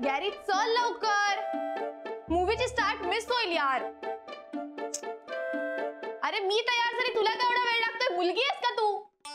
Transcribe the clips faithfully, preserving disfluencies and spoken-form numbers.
Gary चल लवकर, मूवीची start miss होईल यार. अरे मी तयार झाली, तुला का एवढा वेळ लागतोय? मुलगी आहेस का तू?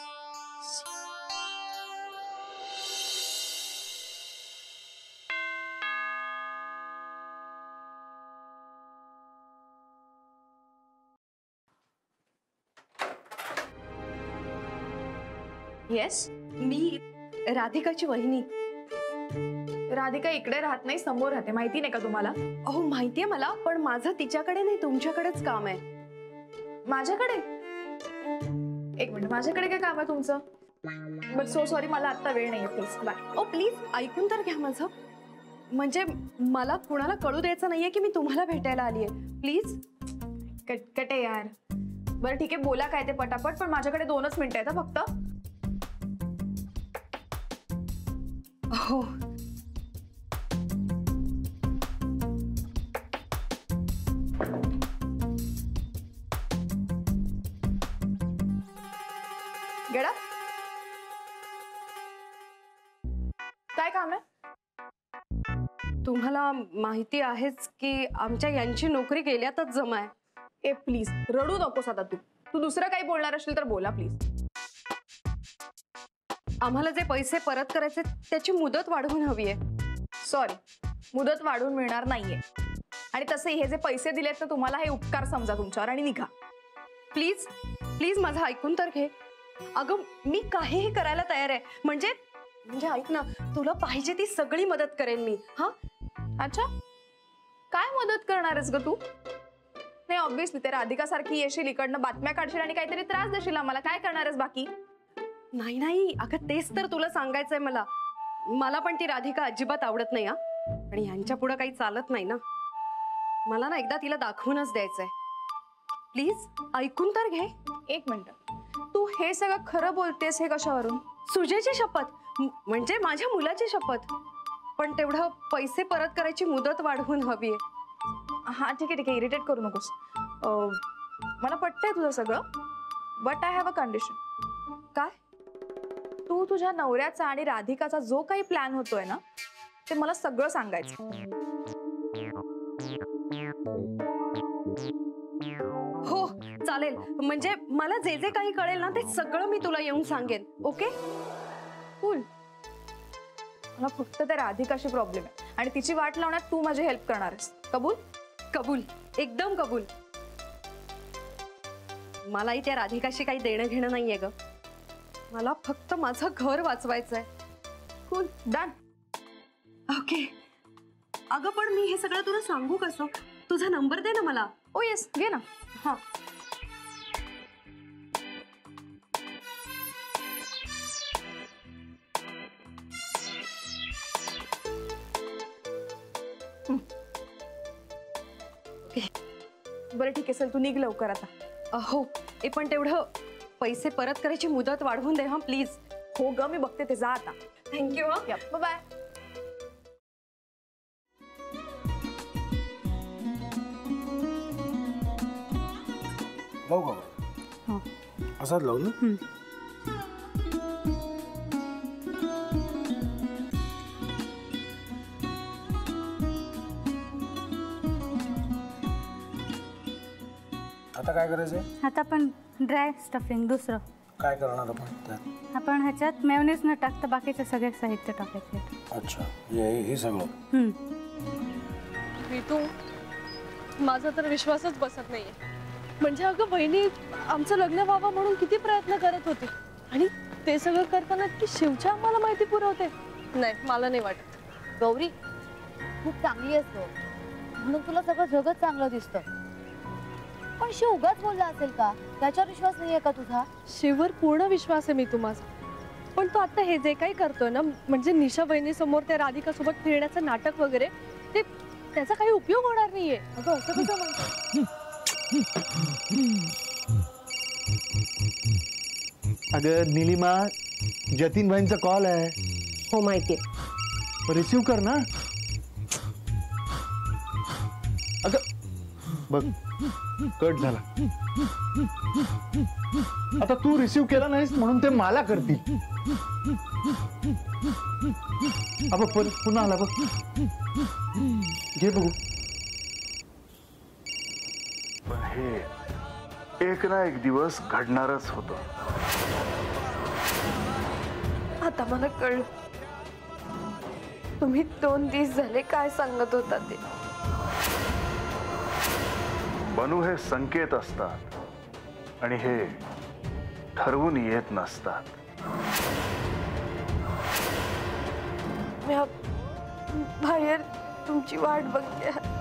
येस, मी राधिकाची वहिनी. राधिका इकडे राहत नाही, समोर राहते, माहिती नाही का तुम्हाला? अहो माहितीये मला, पण माझं तिच्याकडे नाही तुमच्याकडेच काम आहे. माझ्याकडे? एक मिनिट, माझ्याकडे काय काम आहे तुमचं? बट सो सॉरी, मला आता वेळ नाहीये, प्लीज बाय. ओ प्लीज ऐकून तर घ्या माझं. म्हणजे मला कुणाला कळू द्यायचं नाहीये की मी तुम्हाला भेटायला आलीये. प्लीज. कटकट आहे यार. बरं ठीक आहे, बोला काय ते पटापट, पण माझ्याकडे दोनच मिनिटं आहेत फक्त. हो. गेडा, काय काम आहे? तुम्हाला माहिती आहेच की आमच्या यांची नोकरी गेल्यातच जमा आहे. ए प्लीज रडू नकोस आता. तू तू दुसरं काही बोलणार असेल तर बोला प्लीज. आम्हाला जे पैसे परत करायचे त्याची मुदत वाढवून हवी आहे. सॉरी, मुदत वाढवून मिळणार नाहीये. आणि तसे हे जे पैसे दिलेत ना तुम्हाला, हे उपकार समजा तुमच्यावर आणि निघा. प्लीज प्लीज माझं ऐकून तर घे. अगं मी काहीही करायला तयार आहे. म्हणजे म्हणजे ऐक ना, तुला पाहिजे ती सगळी मदत करेन मी. हा अच्छा, काय मदत करणार आहेस ग तू? नाही ऑब्विसली ते राधिका सारखी येशील इकडनं, बातम्या काढशील आणि काहीतरी त्रास देशील आम्हाला. काय करणार आहेस बाकी? नाही नाही अगं, तेच तर तुला सांगायचंय मला. मला पण ती राधिका अजिबात आवडत नाही. हा, पण यांच्या पुढे काही चालत नाही ना. मला ना एकदा तिला दाखवूनच द्यायचंय. प्लीज ऐकून तर घे. एक मिनिट, तू हे सगळं खरं बोलतेस हे कशावरून? सुजयची शपथ, म्हणजे माझ्या मुलाची शपथ. पण तेवढं पैसे परत करायची मुदत वाढवून हवी आहे. हा ठीक आहे ठीक आहे, इरिटेट करू नकोस. मला पटतंय तुझं सगळं, but I have a condition. काय? तू तुझ्या नवऱ्याचा आणि राधिकाचा जो काही प्लॅन होतोय ना, ते मला सगळं सांगायचं. हो चालेल. म्हणजे मला जे जे काही कळेल ना ते सगळं मी तुला येऊन सांगेन. ओके? कूल. मला फक्त त्या राधिकाशी प्रॉब्लेम आहे आणि तिची वाट लावण्यात तू माझी हेल्प करणार आहेस. कबूल? कबूल, एकदम कबूल. मलाही त्या राधिकाशी काही देणं घेणं नाहीये ग. मला फक्त माझं घर वाचवायचंय. Cool, done. ओके. अगं पण मी हे सगळं तुला सांगू कसं? तुझा नंबर दे ना मला. ओ येस, घे ना. हा. बरं ठीक आहे, चल तू निघ लवकर आता. हो, ए पण तेवढं पैसे परत करायची मुदत वाढवून दे हा प्लीज. हो ग, मी बघते ते. जा आता. थँक्यू. हा, बाय बाय. लावू का? हो. असाच लावू ना? आता काय करायचंय? आता आपण ड्राय स्टफिंग दुसरं काय करणार आपण त्यात? आपण ह्याच्यात मेयोनीज न टाकता बाकीचे सगळे साहित्य टाकायचे. अच्छा, हे हे सगळं. हम्म. ऋतू, माझा तर विश्वासच बसत नाहीये. म्हणजे अगं बहिणी आमचं लग्न व्हावं म्हणून किती प्रयत्न करत होती आणि ते सगळं करताना की शिवच्या आम्हाला माहिती पुरवते. नाही, मला नाही वाटत. गौरी खूप चांगली असतो म्हणून तुला सगळं जगत चांगलं दिसतं, पण शिव उगाच बोलला असेल का? त्याच्यावर विश्वास नाहीये का तुझा? शिववर पूर्ण विश्वास आहे मी तुम्हाला, पण तो आता हे जे काही करतोय ना, म्हणजे निशा बहिणी समोर त्या राधिका सोबत फिरण्याचं नाटक वगैरे, ते त्याचा काही उपयोग होणार नाहीये. अगं असं कसं म्हणतो? अगं नीलिमा, जतीन भाईंचा कॉल आहे. हो माहितीये. रिसीव कर ना. अगं बघ, कट झाला. आता तू रिसीव केला नाहीस म्हणून ते मला करतील. अब परत पुन्हा आला बघ. घे बघू. पण हे एक ना एक दिवस घडणारच होतं. आता मला कळलं तुम्ही दोन दिवस झाले काय सांगत होता ते. बनू हे संकेत असतात आणि हे ठरवून येत नसतात. मी बाहेर तुमची वाट बघते.